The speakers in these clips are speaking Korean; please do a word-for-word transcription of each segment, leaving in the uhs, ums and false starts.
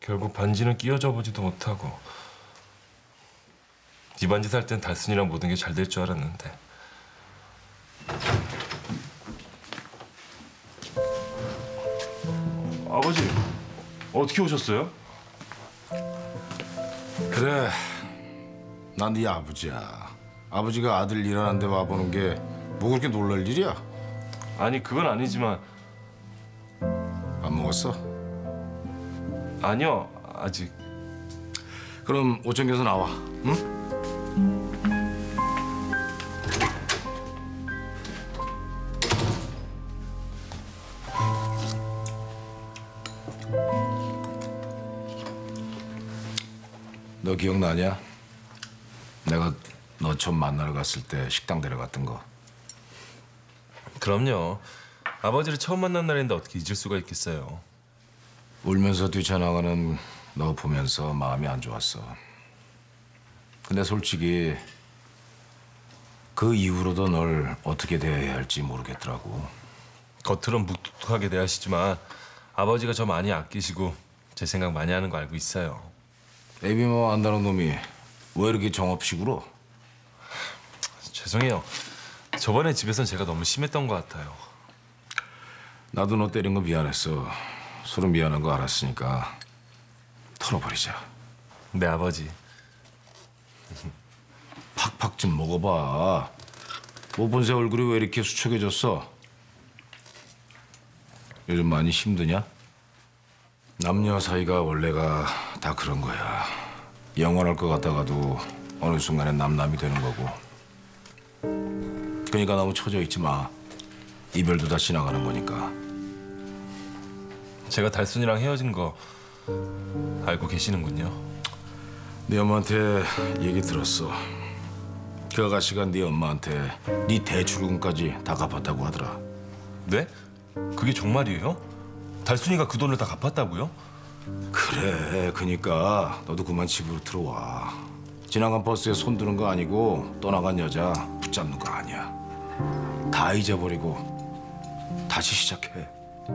결국 반지는 끼워줘 보지도 못하고 이 반지 살 땐 달순이랑 모든 게 잘 될 줄 알았는데. 아버지, 어떻게 오셨어요? 그래, 난 네 아버지야. 아버지가 아들 일어난데 와보는 게 뭐 그렇게 놀랄 일이야? 아니, 그건 아니지만. 안 먹었어? 아니요, 아직. 그럼 옷 챙겨서 나와, 응? 너 기억나냐? 내가 너 처음 만나러 갔을 때 식당 데려갔던 거. 그럼요. 아버지를 처음 만난 날인데 어떻게 잊을 수가 있겠어요. 울면서 뛰쳐나가는 너 보면서 마음이 안 좋았어. 근데 솔직히 그 이후로도 널 어떻게 대해야 할지 모르겠더라고. 겉으론 묵뚝하게 대하시지만 아버지가 저 많이 아끼시고 제 생각 많이 하는 거 알고 있어요. 애비만 안다는 놈이 왜 이렇게 정없이 굴어? 죄송해요. 저번에 집에선 제가 너무 심했던 것 같아요. 나도 너 때린 거 미안했어. 서로 미안한 거 알았으니까 털어버리자. 네, 아버지. 팍팍 좀 먹어봐. 뭐 본새 얼굴이 왜 이렇게 수척해졌어? 요즘 많이 힘드냐? 남녀 사이가 원래가 다 그런 거야. 영원할 것 같다가도 어느 순간엔 남남이 되는 거고. 그러니까 너무 처져 있지 마. 이별도 다 지나가는 거니까. 제가 달순이랑 헤어진 거 알고 계시는군요. 네 엄마한테 얘기 들었어. 그 아가씨가 네 엄마한테 네 대출금까지 다 갚았다고 하더라. 네? 그게 정말이에요? 달순이가 그 돈을 다 갚았다고요? 그래, 그니까 너도 그만 집으로 들어와. 지나간 버스에 손드는 거 아니고 떠나간 여자 붙잡는 거 아니야. 다 잊어버리고 다시 시작해.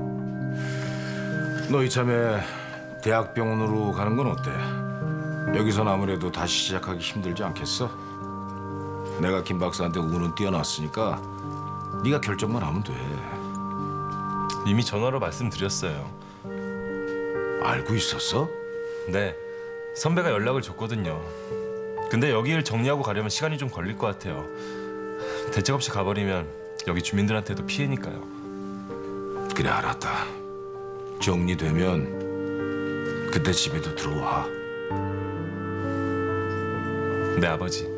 너 이참에 대학병원으로 가는 건 어때? 여기선 아무래도 다시 시작하기 힘들지 않겠어? 내가 김 박사한테 운은 띄워놨으니까 네가 결정만 하면 돼. 이미 전화로 말씀드렸어요. 알고 있었어? 네, 선배가 연락을 줬거든요. 근데 여기 일 정리하고 가려면 시간이 좀 걸릴 것 같아요. 대책 없이 가버리면 여기 주민들한테도 피해니까요. 그래, 알았다. 정리되면 그때 집에도 들어와. 네, 아버지.